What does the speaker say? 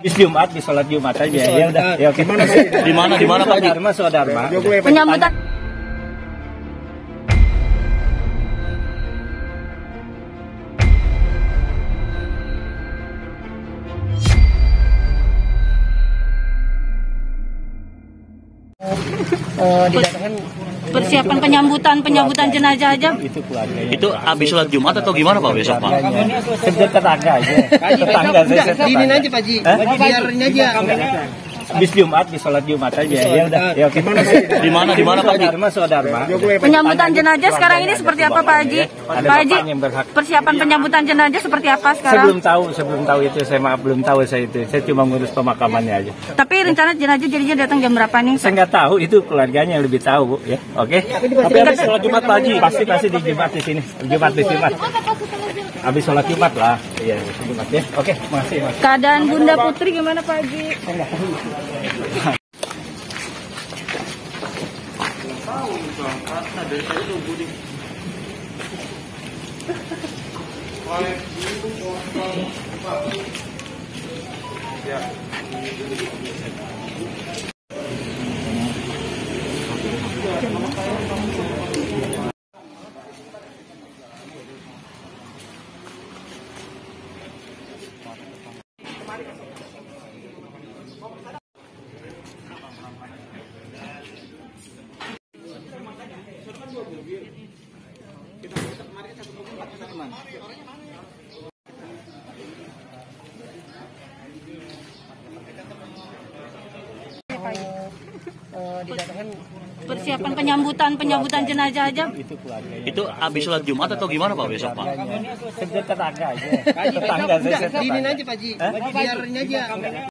Bis Jumat, di sholat Jumat aja. Ya udah, ya oke. Di mana Pak Haji? Sodharma. Penyambutan persiapan penyambutan jenazah aja. Itu keluarganya. Itu habis sholat Jumat atau gimana Pak besok Pak? Kerja tetangga aja. Tetangga saya. Diinin aja Pak Haji. Biarin aja. Bis Jumat, di sholat Jumat aja. Ya udah, ya oke. Di mana Pak Haji? Sodharma. Penyambutan jenazah sekarang ini seperti apa Pak Haji? Ada Pak Haji, bapak yang berhak. persiapan penyambutan jenazah seperti apa Saya sekarang? belum tahu itu, saya maaf belum tahu saya itu. Saya cuma ngurus pemakamannya aja. Tapi rencana jenazah jadinya datang jam berapa nih? Saya nggak tahu, itu keluarganya yang lebih tahu, ya. Oke. Tapi habis sholat Jumat Pak Haji, pasti di Jumat di sini. Jumat. Habis sholat Jumat lah. Iya, Jumat ya. Oke, makasih Mas. Keadaan Bunda Putri gimana Pak Haji? Persiapan penyambutan jenazah aja. Itu keluarganya. Itu habis sholat Jumat atau gimana Pak besok Pak? Kerja tetangga aja. Tetangga saya. Diinin aja Pak Haji. Biarin aja.